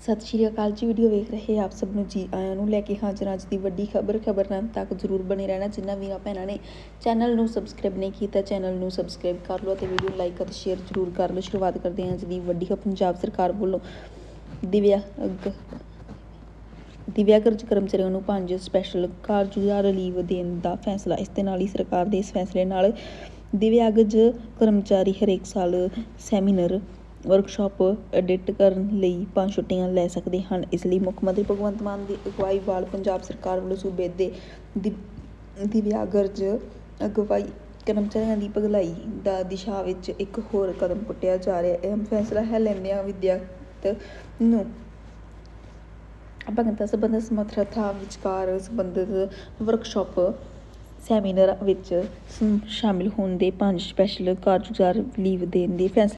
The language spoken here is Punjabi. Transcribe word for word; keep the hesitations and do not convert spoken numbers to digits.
ਸਤਿ ਸ਼੍ਰੀ ਅਕਾਲ ਜੀ। ਵੀਡੀਓ ਵੇਖ ਰਹੇ ਆਪ ਸਭ ਨੂੰ ਜੀ ਆਇਆਂ ਨੂੰ ਲੈ ਕੇ ਹਾਜ਼ਰ ਅੱਜ ਦੀ ਵੱਡੀ ਖਬਰ ਖਬਰ ਨਾਲ ਤੱਕ ਜ਼ਰੂਰ ਬਣੇ ਰਹਿਣਾ। ਜਿਨ੍ਹਾਂ ਵੀਰਾਂ ਭੈਣਾਂ ਨੇ ਚੈਨਲ ਨੂੰ ਸਬਸਕ੍ਰਾਈਬ ਨਹੀਂ ਕੀਤਾ ਚੈਨਲ ਨੂੰ ਸਬਸਕ੍ਰਾਈਬ ਕਰ ਲਓ ਅਤੇ ਵੀਡੀਓ ਲਾਈਕ ਅਤੇ ਸ਼ੇਅਰ ਜ਼ਰੂਰ ਕਰ ਲਓ। ਸ਼ੁਰੂਆਤ ਕਰਦੇ ਹਾਂ ਅੱਜ ਦੀ ਵੱਡੀ ਖਬਰ। ਪੰਜਾਬ ਸਰਕਾਰ ਵੱਲੋਂ ਦਿਵਿਆਂਗ ਦਿਵਿਆਂਗ ਕਰਮਚਾਰੀਆਂ ਨੂੰ ਪੰਜ ਸਪੈਸ਼ਲ ਕਾਰਜਕਾਰ ਰਿਲੀਵ ਦੇਣ ਦਾ ਫੈਸਲਾ। ਇਸ ਦੇ ਨਾਲ ਹੀ ਸਰਕਾਰ ਦੇ ਇਸ ਫੈਸਲੇ ਨਾਲ ਦਿਵਿਆਂਗਜ ਕਰਮਚਾਰੀ ਹਰੇਕ ਸਾਲ ਸੈਮੀਨਾਰ ਵਰਕਸ਼ਾਪ ਐਡਿਟ ਕਰਨ ਲਈ ਪੰਜ ਛੁੱਟੀਆਂ ਲੈ ਸਕਦੇ ਹਨ। ਇਸ ਲਈ ਮੁੱਖ ਮੰਤਰੀ ਭਗਵੰਤ ਮਾਨ ਦੀ ਅਗਵਾਈ ਵਾਲ ਪੰਜਾਬ ਸਰਕਾਰ ਵੱਲੋਂ ਸੂਬੇ ਦੇ ਦਿਵਿਆਂਗਜ ਅਗਵਾਈ ਕਰਮਚਾਰੀਆਂ ਦੀ ਭਲਾਈ ਦਾ ਦਿਸ਼ਾ ਵਿੱਚ ਇੱਕ ਹੋਰ ਕਦਮ ਪੁੱਟਿਆ ਜਾ ਰਿਹਾ ਹੈ। ਅਹਿਮ ਫੈਸਲਾ ਹੈ ਲੈਂਦਿਆਂ ਵਿਦਿਆਰਥੀ ਨੂੰ ਭਗਤਾਂ ਸੰਬੰਧਿਤ ਸਮਰੱਥਾ ਵਿਚਕਾਰ ਸੰਬੰਧਿਤ ਵਰਕਸ਼ਾਪ ਸੈਮੀਨਾਰ ਵਿੱਚ ਸ਼ਾਮਿਲ ਹੋਣ ਦੇ ਪੰਜ ਸਪੈਸ਼ਲ ਕਾਰਜਕਾਰ ਲੀਵ ਦੇਣ ਦੇ ਫੈਸਲੇ